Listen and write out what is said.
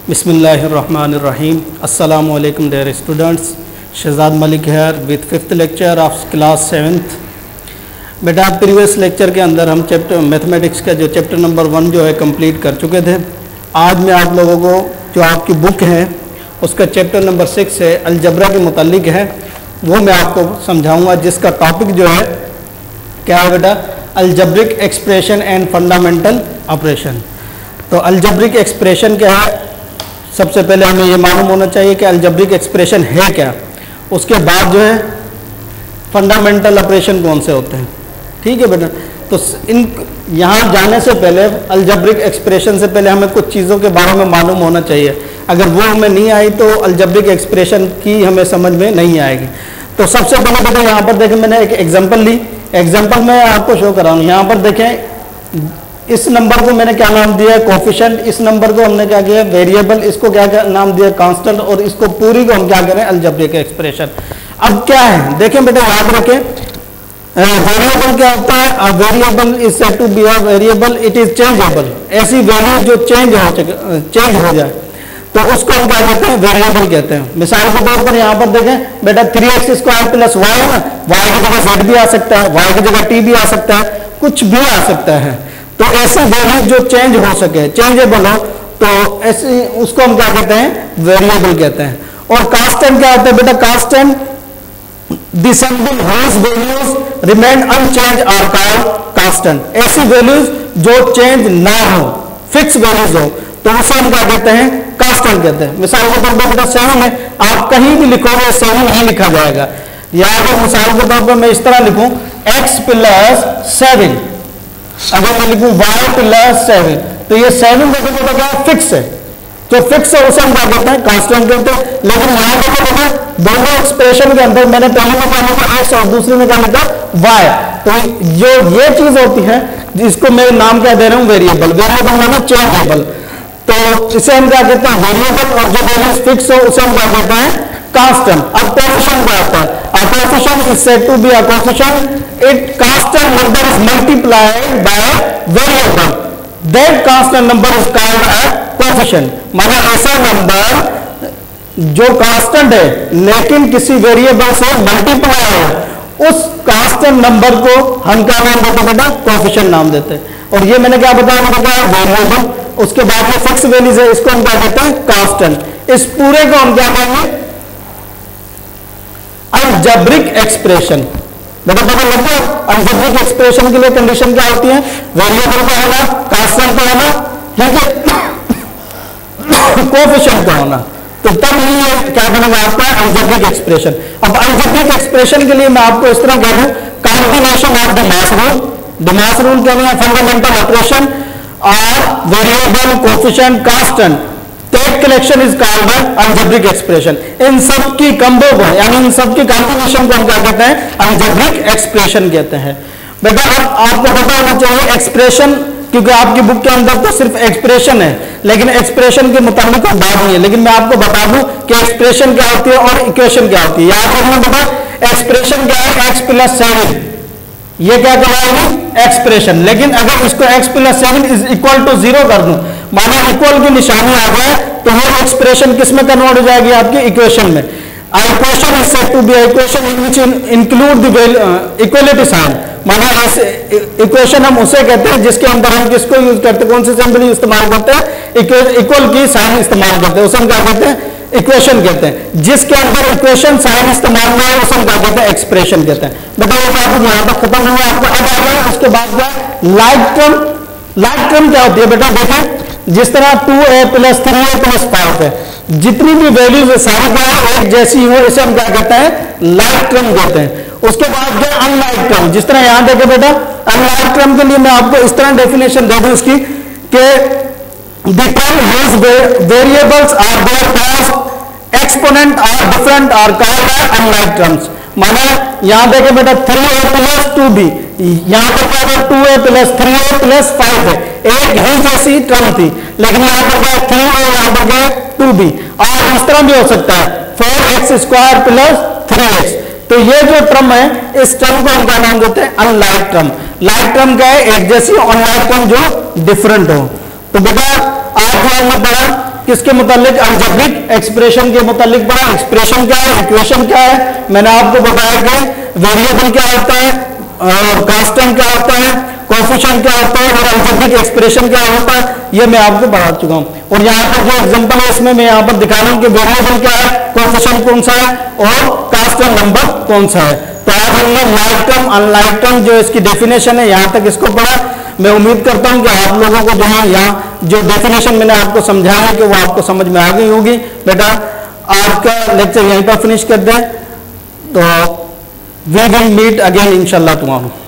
Bismillahirrahmanirrahim. Assalamu alaikum dear students. Shahzad Malik है with fifth lecture of class 7th. बेटा previous lecture के अंदर हम चैप्टर मैथमेटिक्स का जो चैप्टर नंबर 1 जो है कंप्लीट कर चुके थे. आज मैं आप लोगों को जो आपकी बुक है उसका चैप्टर नंबर 6 है अलजबरा के मुतालिक है, वो मैं आपको समझाऊंगा, जिसका टॉपिक जो है क्या है बेटा, algebraic expression and fundamental operation. तो अलजब्रिक एक्सप्रेशन क्या है, सबसे पहले हमें ये मालूम होना चाहिए कि अलजब्रिक एक्सप्रेशन है क्या. उसके बाद जो है फंडामेंटल ऑपरेशन कौन से होते हैं. ठीक है बेटा. तो इन यहाँ जाने से पहले अलजब्रिक एक्सप्रेशन से पहले हमें कुछ चीज़ों के बारे में मालूम होना चाहिए. अगर वो हमें नहीं आई तो अलजब्रिक एक्सप्रेशन की हमें समझ में नहीं आएगी. तो सबसे पहले बेटा यहाँ पर देखें, मैंने एक एग्जाम्पल ली. एग्जाम्पल मैं आपको शो कर रहा हूँ. यहाँ पर देखें, इस नंबर को मैंने क्या नाम दिया है, कोफिशिएंट. इस नंबर को हमने क्या किया, वेरिएबल. इसको क्या नाम दिया, कांस्टेंट. और इसको पूरी को हम क्या करें, अलजब्रिक एक्सप्रेशन. अब क्या है देखें बेटा, याद रखें, वेरिएबल क्या होता है, a variable is said to be a variable, it is changeable. ऐसी वैल्यू जो चेंज हो जाए तो उसको हम क्या कहते हैं, वेरिएबल कहते हैं. मिसाल के तौर पर यहाँ पर देखें बेटा, 3x स्क्वायर प्लस वाई है ना, वाई की जगह z भी आ सकता है, वाई की जगह t भी आ सकता है, कुछ भी आ सकता है. तो ऐसे वैल्यू जो चेंज हो सके, चेंजेबल हो, तो ऐसे उसको हम क्या कहते हैं, वेरिएबल कहते हैं. और कांस्टेंट क्या होता है बेटा, constant descending whose values remain unchanged are called constant. ऐसी वैल्यूज जो चेंज ना हो, फिक्स वैल्यूज हो, तो उसे हम क्या कहते हैं, कांस्टेंट कहते हैं. मिसाल के तौर पर बेटा 7 है, आप कहीं भी लिखोगे 7 नहीं लिखा जाएगा. या अगर मिसाल के तौर पर मैं इस तरह लिखूं x प्लस 7, अगर मैं लिखूं y प्लस 7, तो ये 7 देखो क्या फिक्स है. जो फिक्स है उसे हम क्या कहते हैं, कांस्टेंट कहते हैं. लेकिन यहाँ पर दोनों एक्सप्रेशन के अंदर मैंने पहले में क्या लिखा x और दूसरे में क्या लिखा y. तो जो ये चीज होती है जिसको मैं नाम क्या दे रहा हूँ, वेरिएबल. वेरिएबल माना चेंजेबल. तो इसे हम क्या कहते हैं, वेरिएबल. और जो वैल्यूज फिक्स हो उसे हम क्या कहते हैं, कांस्टेंट. अब कोएफिशिएंट क्या होता है, a coefficient is said to be a coefficient, it constant number is multiplied by variable, that constant number is called a coefficient. माना ऐसा नंबर जो कांस्टेंट है लेकिन किसी वेरिएबल से मल्टीप्लाई है, उस कांस्टेंट नंबर को हम क्या नाम देते हैं बेटा, कोएफिशिएंट नाम देते हैं. और ये मैंने क्या बताया, वेरिएबल. उसके बाद में फिक्स वैल्यूज है, इसको हम क्या कहते हैं, कांस्टेंट. इस पूरे को हम क्या कहेंगे, अलजब्रिक एक्सप्रेशन. बेटा पता लग गया, अलजब्रिक एक्सप्रेशन के लिए कंडीशन क्या होती है, वेरिएबल का होना, कांस्टेंट का होना, ठीक है, कोएफिशिएंट का होना. तो तब ये क्या बनेगा आपका अलजब्रिक एक्सप्रेशन. अब अलजब्रिक एक्सप्रेशन के लिए मैं आपको इस तरह कह दूं, combination of the mass rule. The mass rule क्या है, फंडामेंटल ऑपरेशन और variable, coefficient, constant, that collection is called algebraic expression. इन सब की कंबो को, यानी इन सब की कॉम्बिनेशन को हम क्या कहते हैं, अलजब्रिक एक्सप्रेशन कहते हैं. बेटा अब आपको पता होना चाहिए एक्सप्रेशन, क्योंकि आपकी बुक के अंदर तो सिर्फ एक्सप्रेशन है, लेकिन एक्सप्रेशन के मुताबिक बात नहीं है. लेकिन मैं आपको बता दूं कि एक्सप्रेशन क्या होती है और इक्वेशन क्या होती है. याद रखना बेटा, एक्सप्रेशन क्या है, x प्लस 7, ये क्या कहलाएगी, एक्सप्रेशन. लेकिन अगर इसको x plus 7 is equal to 0 कर दूं, माना इक्वल की निशानी आ जाए, तो वो एक्सप्रेशन किस में कन्वर्ट हो जाएगी, आपकी इक्वेशन में. Equation is said to be equation in which include the equality sign. माना ऐसे इक्वेशन हम उसे कहते हैं जिसके अंदर हम किसको यूज करते हैं, कौन से सिंबल इस्तेमाल करते हैं, इक्वल की साइन इस्तेमाल करते हैं, उसे हम क्या कहते हैं, इक्वेशन कहते हैं. जिसके अंदर इक्वेशन साइन इस्तेमाल में है उसे हम क्या कहते हैं, एक्सप्रेशन कहते हैं. बताओ टॉपिक यहाँ तक खत्म हुआ. आपको अब आ गया उसके बाद क्या, लाइक टर्म. लाइक टर्म क्या होती है बेटा, देखें जिस तरह 2a प्लस 3a प्लस 5 है, जितनी भी वैल्यूज सारी क्या एक जैसी हो, इसे हम क्या कहते हैं, लाइक टर्म कहते हैं. उसके बाद क्या, अनलाइक टर्म. जिस तरह यहां देखे बेटा, अनलाइक टर्म के लिए मैं आपको इस तरह डेफिनेशन दे दूं इसकी, कि the term whose variables are their cost exponent are different are called unlike terms. माना यहां देखे बेटा 3a प्लस 2b, यहां पर क्या है, 2a प्लस 3a प्लस 5 है, एक ही जैसी टर्म थी. लेकिन यहां पर क्या 3a, यहां पर क्या 2b. और इस तरह भी हो सकता है 4x स्क्वायर प्लस 3x. तो ये जो टर्म है, इस टर्म को हम क्या नाम देते हैं, अनलाइक टर्म. लाइक टर्म क्या है, एक जैसी, अनलाइक टर्म जो डिफरेंट हो. तो बेटा आज जो हमने पढ़ा किसके मुतालिक, अलजेब्रिक एक्सप्रेशन के मुतालिक पढ़ा। एक्सप्रेशन क्या है, इक्वेशन क्या है, मैंने आपको बताया कि वेरिएबल क्या होता है, कांस्टेंट क्या होता है, कोएफिशिएंट क्या होता है और अलजेब्रिक एक्सप्रेशन क्या होता है, ये मैं आपको बता चुका हूं। और यहाँ पर जो एग्जांपल है इसमें मैं यहाँ पर दिखा रहा हूं कि वेरिएबल क्या है, कोएफिशिएंट कौन सा है और कांस्टेंट नंबर कौन सा है। तो आज हमने लाइक टर्म अनलाइक टर्म जो इसकी डेफिनेशन है यहाँ तक इसको पढ़ा। मैं उम्मीद करता हूं कि आप लोगों को जो है यहाँ जो डेफिनेशन मैंने आपको समझाया है कि वो आपको समझ में आ गई होगी। बेटा आज का लेक्चर यहीं पर फिनिश कर दें, तो वी विल मीट अगेन इंशाल्लाह टुमारो।